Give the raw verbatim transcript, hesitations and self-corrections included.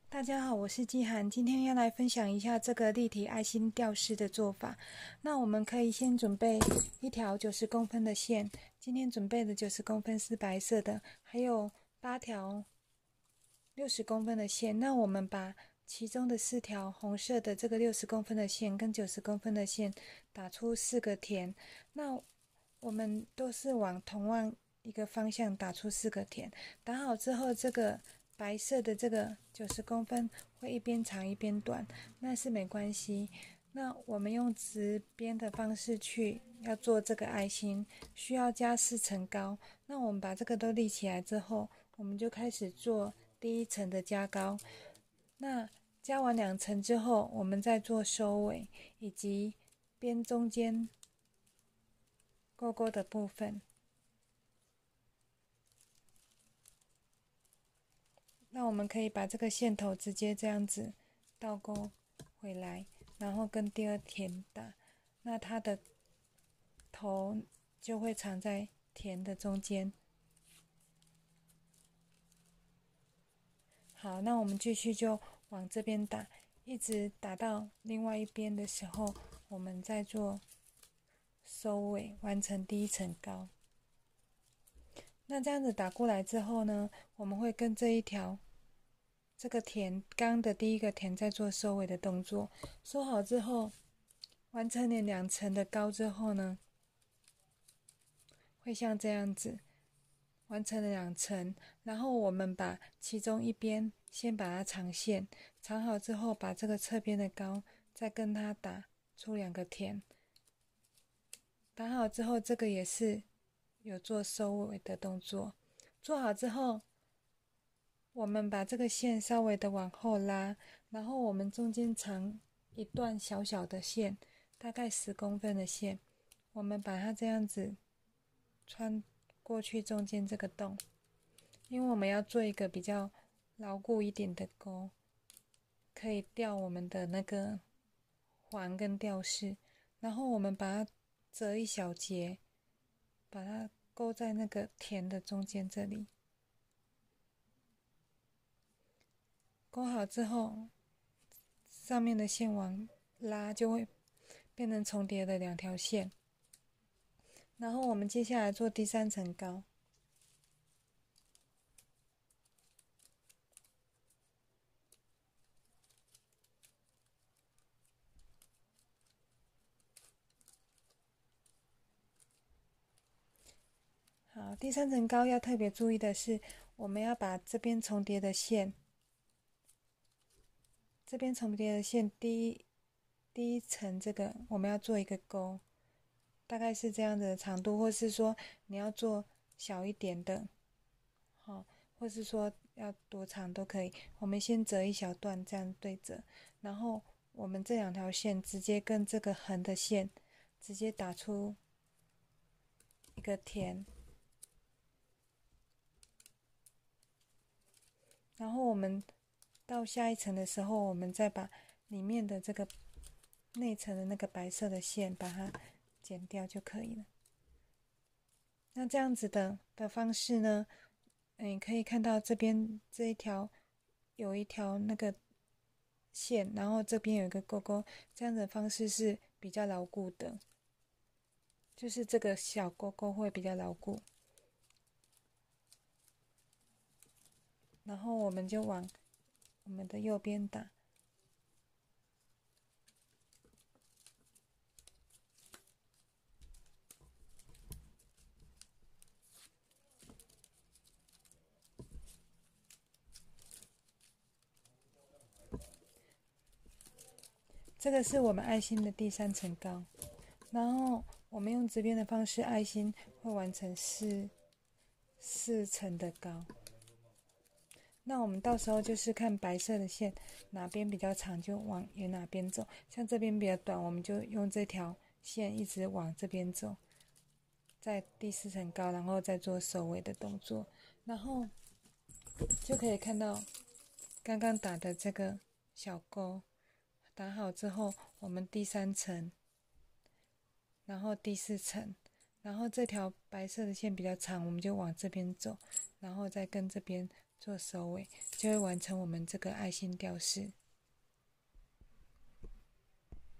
大家好，我是季涵，今天要来分享一下这个立体爱心吊饰的做法。那我们可以先准备一条九十公分的线，今天准备的九十公分是白色的，还有八条六十公分的线。那我们把其中的四条红色的这个六十公分的线跟九十公分的线打出四个田。那我们都是往同样一个方向打出四个田。打好之后，这个白色的这个九十公分会一边长一边短，那是没关系。那我们用直边的方式去要做这个爱心，需要加四层高。那我们把这个都立起来之后，我们就开始做第一层的加高。那加完两层之后，我们再做收尾以及边中间勾勾的部分。那我们可以把这个线头直接这样子倒钩回来，然后跟第二田打，那它的头就会藏在田的中间。好，那我们继续就往这边打，一直打到另外一边的时候，我们再做收尾，完成第一层高。那这样子打过来之后呢，我们会跟这一条这个田刚的第一个田在做收尾的动作，收好之后，完成了两层的高之后呢，会像这样子，完成了两层，然后我们把其中一边先把它藏线，藏好之后，把这个侧边的高再跟它打出两个田，打好之后，这个也是有做收尾的动作，做好之后。我们把这个线稍微的往后拉，然后我们中间藏一段小小的线，大概十公分的线，我们把它这样子穿过去中间这个洞，因为我们要做一个比较牢固一点的钩，可以吊我们的那个环跟吊饰，然后我们把它折一小节，把它勾在那个田的中间这里。勾好之后，上面的线往拉就会变成重叠的两条线。然后我们接下来做第三层高。好，第三层高要特别注意的是，我们要把这边重叠的线，这边重叠的线第一第一层这个我们要做一个钩，大概是这样的长度，或是说你要做小一点的，好，或是说要多长都可以。我们先折一小段，这样对折，然后我们这两条线直接跟这个横的线直接打出一个田。然后我们到下一层的时候，我们再把里面的这个内层的那个白色的线把它剪掉就可以了。那这样子的的方式呢，你可以看到这边这一条有一条那个线，然后这边有一个勾勾，这样的方式是比较牢固的，就是这个小勾勾会比较牢固。然后我们就往我们的右边打。这个是我们爱心的第三层高，然后我们用直边的方式，爱心会完成四四层的高。那我们到时候就是看白色的线哪边比较长，就往沿哪边走。像这边比较短，我们就用这条线一直往这边走，在第四层高，然后再做收尾的动作，然后就可以看到刚刚打的这个小钩。打好之后，我们第三层，然后第四层，然后这条白色的线比较长，我们就往这边走，然后再跟这边做收尾，就会完成我们这个爱心吊饰。